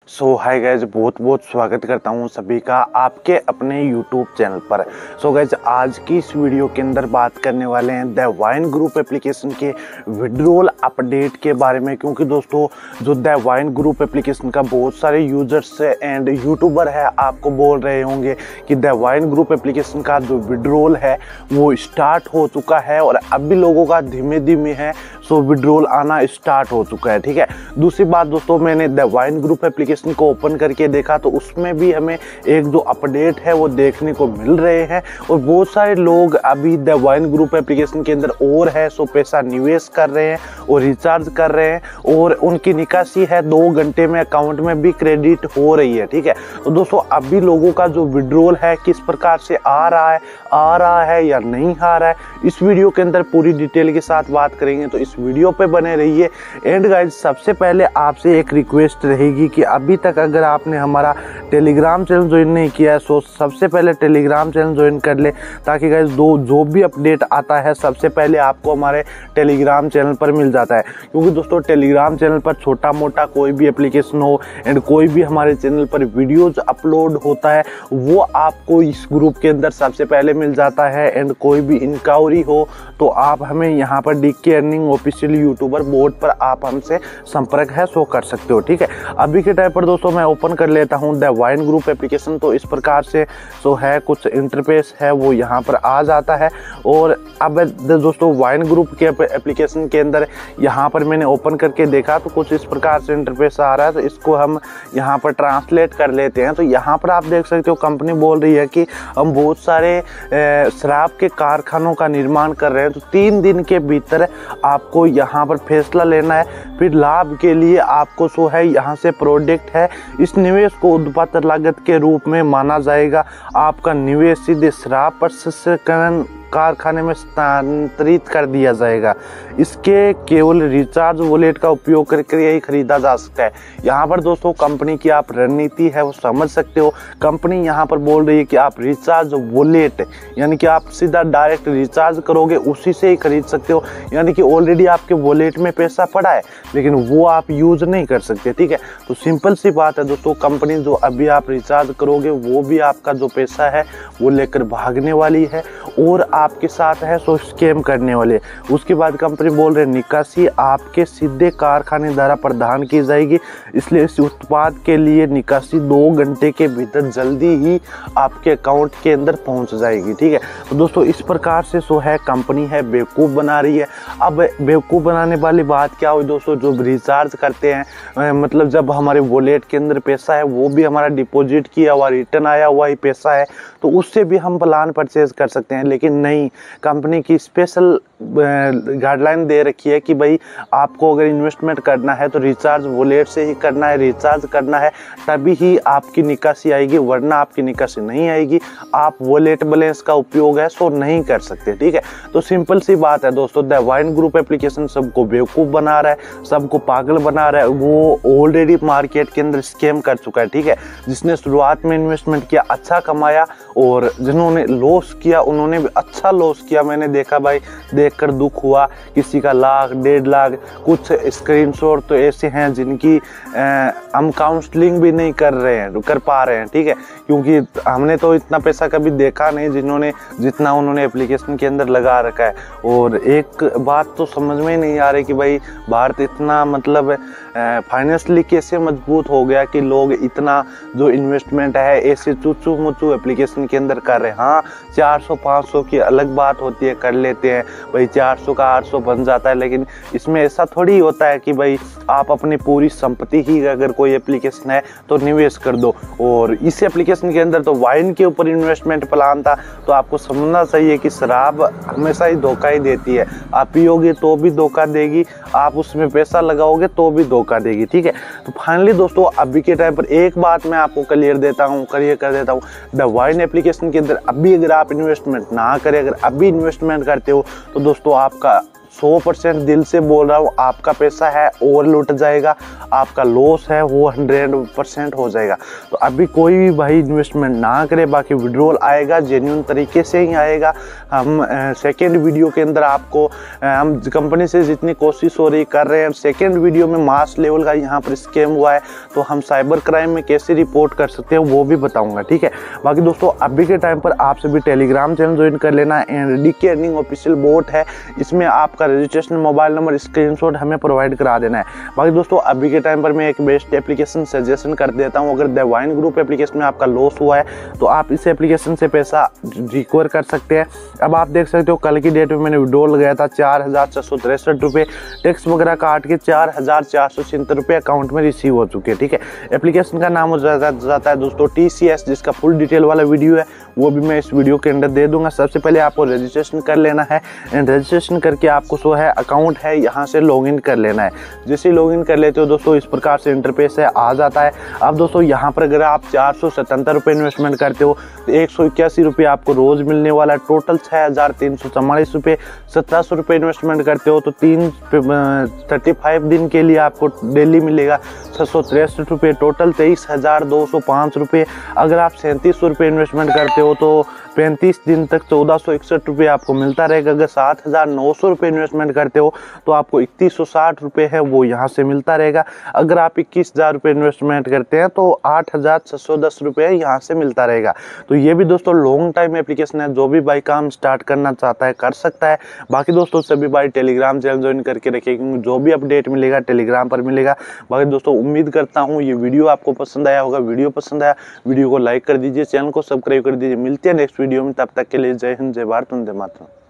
सो hi guys, बहुत बहुत स्वागत करता हूँ सभी का आपके अपने यूट्यूब चैनल पर। सो गाइज, आज की इस वीडियो के अंदर बात करने वाले हैं द वाइन ग्रुप एप्लीकेशन के विड्रॉल अपडेट के बारे में। क्योंकि दोस्तों, जो द वाइन ग्रुप एप्लीकेशन का बहुत सारे यूजर्स एंड यूट्यूबर है आपको बोल रहे होंगे कि द वाइन ग्रुप एप्लीकेशन का जो विड्रॉल है वो स्टार्ट हो चुका है और अभी लोगों का धीमे धीमे है सो विड्रॉल आना स्टार्ट हो चुका है। ठीक है, दूसरी बात दोस्तों, मैंने द वाइन ग्रुप एप्लीकेशन को ओपन करके देखा तो उसमें भी हमें एक जो अपडेट है वो देखने को मिल रहे हैं और बहुत सारे लोग अभी द वाइन ग्रुप एप्लीकेशन के अंदर और है सो पैसा निवेश कर रहे हैं और रिचार्ज कर रहे हैं और उनकी निकासी है 2 घंटे में अकाउंट में भी क्रेडिट हो रही है। ठीक है, तो दोस्तों अभी लोगों का जो विड्रॉल है किस प्रकार से आ रहा है या नहीं आ रहा है, इस वीडियो के अंदर पूरी डिटेल के साथ बात करेंगे, तो इस वीडियो पे बने रहिए। एंड गाइज, सबसे पहले आपसे एक रिक्वेस्ट रहेगी कि अभी तक अगर आपने हमारा टेलीग्राम चैनल ज्वाइन नहीं किया है तो सबसे पहले टेलीग्राम चैनल ज्वाइन कर ले, ताकि गाइज जो भी अपडेट आता है सबसे पहले आपको हमारे टेलीग्राम चैनल पर मिल जाता है। क्योंकि दोस्तों एग्जाम चैनल पर छोटा मोटा कोई भी एप्लीकेशन हो एंड कोई भी हमारे चैनल पर वीडियोज अपलोड होता है वो आपको इस ग्रुप के अंदर सबसे पहले मिल जाता है। एंड कोई भी इंक्वायरी हो तो आप हमें यहाँ पर DK earning official YouTuber board पर आप हमसे संपर्क है सो कर सकते हो। ठीक है, अभी के टाइम पर दोस्तों मैं ओपन कर लेता हूँ द वाइन ग्रुप एप्लीकेशन। तो इस प्रकार से सो है कुछ इंटरफेस है वो यहाँ पर आ जाता है। और अब दोस्तों वाइन ग्रुप के एप्लीकेशन के अंदर यहाँ पर मैंने ओपन करके देखा तो कुछ इस प्रकार से इंटरफेस आ रहा है। तो इसको हम यहाँ पर ट्रांसलेट कर लेते हैं। तो यहाँ पर आप देख सकते हो कंपनी बोल रही है कि हम बहुत सारे शराब के कारखानों का निर्माण कर रहे हैं, तो 3 दिन के भीतर आपको यहाँ पर फैसला लेना है। फिर लाभ के लिए आपको सो है यहाँ से प्रोडक्ट है, इस निवेश को उत्पादन लागत के रूप में माना जाएगा। आपका निवेश सीधे शराब प्रसंस्करण कारखाने में स्थानांतरित कर दिया जाएगा। इसके केवल रिचार्ज वॉलेट का उपयोग करके यही खरीदा जा सकता है। यहाँ पर दोस्तों कंपनी की आप रणनीति है वो समझ सकते हो। कंपनी यहाँ पर बोल रही है कि आप रिचार्ज वॉलेट यानी कि आप सीधा डायरेक्ट रिचार्ज करोगे उसी से ही खरीद सकते हो। यानी कि ऑलरेडी आपके वॉलेट में पैसा पड़ा है लेकिन वो आप यूज नहीं कर सकते। ठीक है, तो सिंपल सी बात है दोस्तों, कंपनी जो अभी आप रिचार्ज करोगे वो भी आपका जो पैसा है वो लेकर भागने वाली है और आपके साथ है सो स्कैम करने वाले। उसके बाद कंपनी बोल रहे निकासी आपके सीधे कारखाने द्वारा प्रदान की जाएगी, इसलिए इस उत्पाद के लिए निकासी 2 घंटे के भीतर जल्दी ही आपके अकाउंट के अंदर पहुंच जाएगी। ठीक है, तो दोस्तों इस प्रकार से सो है कंपनी है बेवकूफ़ बना रही है। अब बेवकूफ़ बनाने वाली बात क्या हुई दोस्तों, जो रिचार्ज करते हैं मतलब जब हमारे वॉलेट के अंदर पैसा है वो भी हमारा डिपॉजिट किया हुआ रिटर्न आया हुआ ही पैसा है, तो उससे भी हम प्लान परचेज कर सकते हैं। लेकिन नहीं, कंपनी की स्पेशल गाइडलाइन दे रखी है कि भाई आपको अगर इन्वेस्टमेंट करना है तो रिचार्ज वॉलेट से ही करना है, रिचार्ज करना है तभी ही आपकी निकासी आएगी, वरना आपकी निकासी नहीं आएगी। आप वॉलेट बैलेंस का उपयोग है सो नहीं कर सकते। ठीक है, तो सिंपल सी बात है दोस्तों, द वाइन ग्रुप एप्लीकेशन सबको बेवकूफ़ बना रहा है, सबको पागल बना रहा है। वो ऑलरेडी मार्केट के अंदर स्कैम कर चुका है। ठीक है, जिसने शुरुआत में इन्वेस्टमेंट किया अच्छा कमाया और जिन्होंने लॉस किया उन्होंने भी अच्छा लॉस किया। मैंने देखा भाई, देखकर दुख हुआ, किसी का 1 लाख 1.5 लाख, कुछ स्क्रीनशॉट तो ऐसे हैं जिनकी हम काउंसलिंग भी नहीं कर पा रहे हैं। ठीक है, क्योंकि हमने तो इतना पैसा कभी देखा नहीं जितना उन्होंने एप्लीकेशन के अंदर लगा रखा है। और एक बात तो समझ में नहीं आ रही कि भाई भारत इतना मतलब फाइनेंशियली कैसे मजबूत हो गया कि लोग इतना जो इन्वेस्टमेंट है ऐसे चूचू मुचू एप्लीकेशन के अंदर कर रहे हैं। हाँ, 400-500 की अलग बात होती है, कर लेते हैं भाई, 400 का 800 बन जाता है। लेकिन इसमें ऐसा थोड़ी होता है कि भाई आप अपनी पूरी संपत्ति ही अगर कोई एप्लीकेशन है तो निवेश कर दो। और इस एप्लीकेशन के अंदर तो वाइन के ऊपर इन्वेस्टमेंट प्लान था, तो आपको समझना चाहिए कि शराब हमेशा ही धोखा ही देती है। आप पियोगे तो भी धोखा देगी, आप उसमें पैसा लगाओगे तो भी धोखा देगी। ठीक है, तो फाइनली दोस्तों अभी के टाइम पर एक बात मैं आपको क्लियर कर देता हूँ, द वाइन एप्लीकेशन के अंदर अभी अगर आप इन्वेस्टमेंट ना करें, अगर अभी इन्वेस्टमेंट करते हो तो दोस्तों आपका 100% दिल से बोल रहा हूँ, आपका पैसा है और लुट जाएगा, आपका लॉस है वो 100% हो जाएगा। तो अभी कोई भी भाई इन्वेस्टमेंट ना करे, बाकी विड्रॉल आएगा जेन्युइन तरीके से ही आएगा। हम सेकेंड वीडियो के अंदर आपको हम कंपनी से जितनी कोशिश हो रही कर रहे हैं, सेकेंड वीडियो में मास लेवल का यहाँ पर स्कैम हुआ है तो हम साइबर क्राइम में कैसे रिपोर्ट कर सकते हैं वो भी बताऊंगा, ठीक है। बाकी दोस्तों अभी के टाइम पर आप सभी टेलीग्राम चैनल ज्वाइन कर लेना। डीके अर्निंग ऑफिशियल बोट है, इसमें आपका रजिस्ट्रेशन मोबाइल नंबर स्क्रीनशॉट हमें प्रोवाइड करा देना है। बाकी दोस्तों अभी के टाइम पर मैं एक बेस्ट एप्लीकेशन सजेशन कर देता हूँ। अगर द वाइन ग्रुप एप्लीकेशन में आपका लॉस हुआ है तो आप इस एप्लीकेशन से पैसा रिकवर कर सकते हैं। अब आप देख सकते हो कल की डेट में मैंने विड्रॉल गया था 4,663 रुपये, टैक्स वगैरह काट के 4,476 रुपये अकाउंट में रिसीव हो चुके हैं, ठीक है। एप्लीकेशन का नाम हो जाता है दोस्तों TCS, जिसका फुल डिटेल वाला वीडियो है वो भी मैं इस वीडियो के अंदर दे दूंगा। सबसे पहले आपको रजिस्ट्रेशन कर लेना है एंड रजिस्ट्रेशन करके आपको जो है अकाउंट है यहाँ से लॉगिन कर लेना है। जैसे ही लॉगिन कर लेते हो दोस्तों इस प्रकार से इंटरफेस है आ जाता है। अब दोस्तों यहाँ पर अगर आप 477 रुपये इन्वेस्टमेंट करते हो तो 181 रुपये आपको रोज मिलने वाला है, टोटल 6,344 रुपये। 1700 रुपये इन्वेस्टमेंट करते हो तो 35 दिन के लिए आपको डेली मिलेगा 663 रुपये, टोटल 23,205 रुपये। अगर आप 3700 रुपये इन्वेस्टमेंट करते हो तो 35 दिन तक 1461 रुपये आपको मिलता रहेगा। अगर 7,900 रुपये इन्वेस्टमेंट करते हो तो आपको 3160 रुपये है वो यहाँ से मिलता रहेगा। अगर आप 21,000 रुपये इन्वेस्टमेंट करते हैं तो 8,610 रुपये यहाँ से मिलता रहेगा। तो ये भी दोस्तों लॉन्ग टाइम एप्लीकेशन है, जो भी भाई काम स्टार्ट करना चाहता है कर सकता है। बाकी दोस्तों सभी भाई टेलीग्राम चैनल ज्वाइन करके रखिए, क्योंकि जो भी अपडेट मिलेगा टेलीग्राम पर मिलेगा। बाकी दोस्तों उम्मीद करता हूँ ये वीडियो आपको पसंद आया होगा। वीडियो पसंद आया वीडियो को लाइक कर दीजिए, चैनल को सब्सक्राइब कर दीजिए। मिलते हैं नेक्स्ट वीडियो में, तब तक के लिए जय हिंद, जय भारत, वंदे मातरम।